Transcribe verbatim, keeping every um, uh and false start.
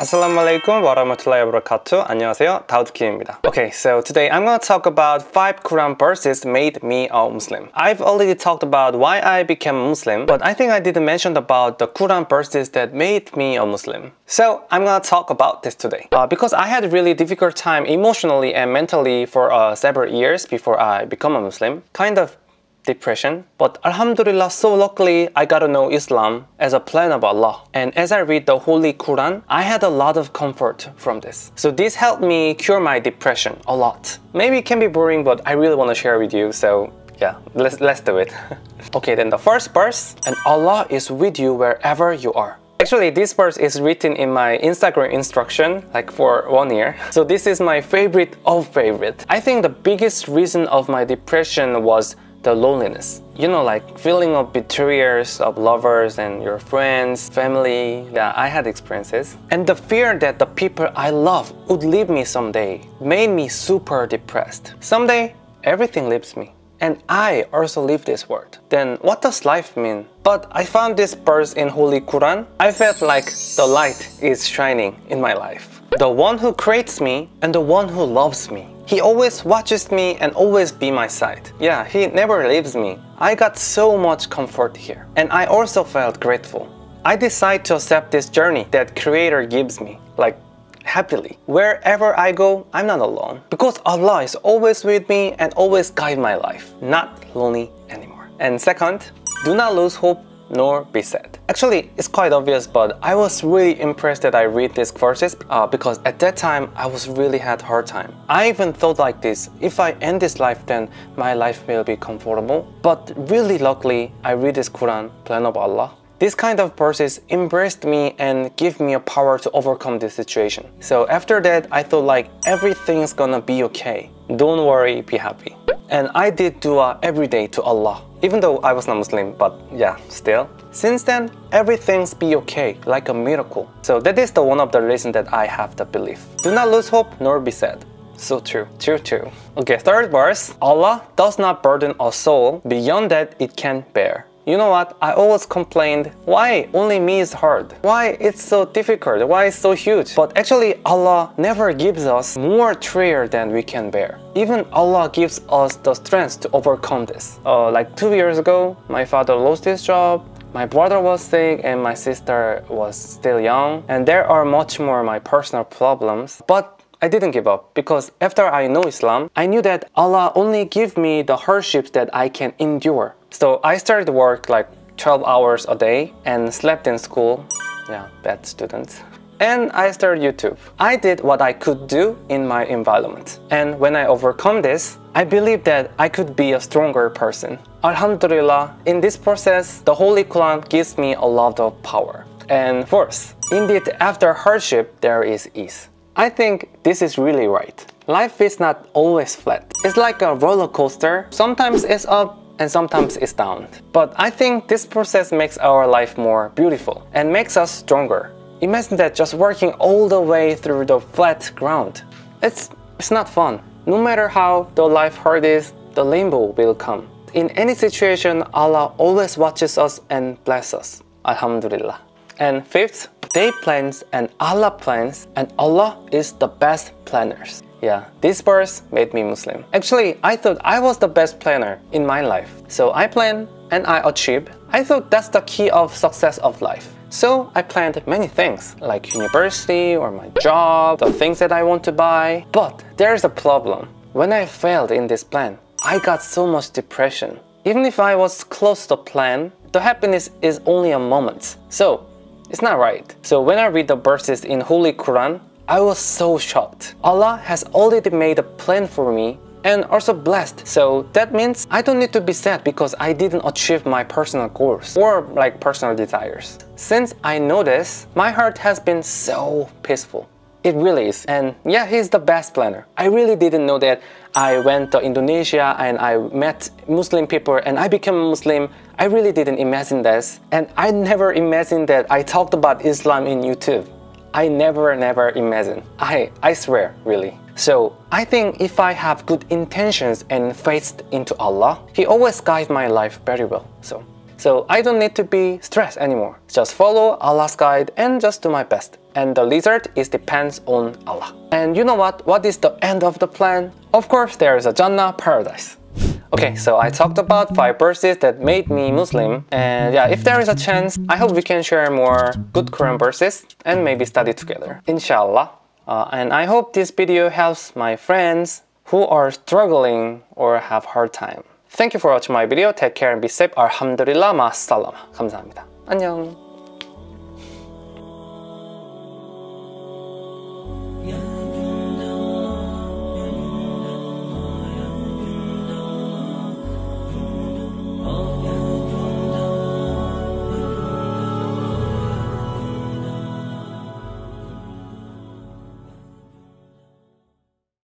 Assalamualaikum warahmatullahi wabarakatuh. 안녕하세요, 다우드킴입니다. Okay, so today I'm gonna talk about five Quran verses made me a Muslim. I've already talked about why I became a Muslim, but I think I didn't mention about the Quran verses that made me a Muslim. So I'm gonna talk about this today. Uh, because I had a really difficult time emotionally and mentally for uh, several years before I become a Muslim. Kind of depression, but Alhamdulillah, so luckily I got to know Islam as a plan of Allah, and as I read the Holy Quran, I had a lot of comfort from this. So this helped me cure my depression a lot. Maybe it can be boring, but I really want to share with you, so yeah, let's, let's do it. Okay, then the first verse, and Allah is with you wherever you are. Actually, this verse is written in my Instagram instruction like for one year. So this is my favorite of favorite. I think the biggest reason of my depression was the loneliness. You know, like feeling of betrayers of lovers and your friends, family. Yeah, I had experiences. And the fear that the people I love would leave me someday made me super depressed. Someday, everything leaves me. And I also leave this world. Then what does life mean? But I found this verse in Holy Quran. I felt like the light is shining in my life. The one who creates me and the one who loves me. He always watches me and always be my side. Yeah, he never leaves me. I got so much comfort here. And I also felt grateful. I decided to accept this journey that Creator gives me, like happily. Wherever I go, I'm not alone. Because Allah is always with me and always guide my life. Not lonely anymore. And second, do not lose hope nor be sad. Actually, it's quite obvious, but I was really impressed that I read these verses uh, because at that time, I was really had hard time. I even thought like this, if I end this life, then my life will be comfortable. But really luckily, I read this Quran, plan of Allah. This kind of verses embraced me and give me a power to overcome this situation. So after that, I thought like everything's gonna be okay. Don't worry, be happy. And I did dua every day to Allah. Even though I was not Muslim, but yeah, still. Since then, everything's be okay, like a miracle. So that is the one of the reasons that I have the belief. Do not lose hope nor be sad. So true, true, true. Okay, third verse. Allah does not burden a soul beyond that it can bear. You know what? I always complained, why only me is hard? Why it's so difficult? Why it's so huge? But actually, Allah never gives us more trial than we can bear. Even Allah gives us the strength to overcome this. Uh, like two years ago, my father lost his job, my brother was sick, and my sister was still young. And there are much more my personal problems. But I didn't give up because after I know Islam, I knew that Allah only gives me the hardships that I can endure. So I started work like twelve hours a day and slept in school. Yeah, bad students. And I started YouTube. I did what I could do in my environment. And when I overcome this, I believe that I could be a stronger person. Alhamdulillah, in this process, the Holy Quran gives me a lot of power. And fourth, indeed, after hardship, there is ease. I think this is really right. Life is not always flat. It's like a roller coaster. Sometimes it's up and sometimes it's down. But I think this process makes our life more beautiful and makes us stronger. Imagine that just working all the way through the flat ground. It's, it's not fun. No matter how the life hard is, the rainbow will come. In any situation, Allah always watches us and bless us. Alhamdulillah. And fifth, they plans and Allah plans, and Allah is the best planners. Yeah, this verse made me Muslim. Actually, I thought I was the best planner in my life. So I plan and I achieve. I thought that's the key of success of life. So I planned many things, like university or my job, the things that I want to buy. But there's a problem. When I failed in this plan, I got so much depression. Even if I was close to the plan, the happiness is only a moment. So it's not right. So when I read the verses in Holy Quran, I was so shocked. Allah has already made a plan for me and also blessed. So that means I don't need to be sad because I didn't achieve my personal goals or like personal desires. Since I know this, my heart has been so peaceful. It really is. And yeah, he's the best planner. I really didn't know that I went to Indonesia and I met Muslim people and I became a Muslim. I really didn't imagine this. And I never imagined that I talked about Islam in YouTube. I never, never imagined. I, I swear, really. So I think if I have good intentions and faith into Allah, He always guides my life very well. So So I don't need to be stressed anymore. Just follow Allah's guide and just do my best. And the result is depends on Allah. And you know what? What is the end of the plan? Of course, there is a Jannah paradise. Okay, so I talked about five verses that made me Muslim, and yeah, if there is a chance, I hope we can share more good Quran verses and maybe study together, inshallah. Uh, and I hope this video helps my friends who are struggling or have hard time. Thank you for watching my video. Take care and be safe. Alhamdulillah, ma salama. 감사합니다. 안녕.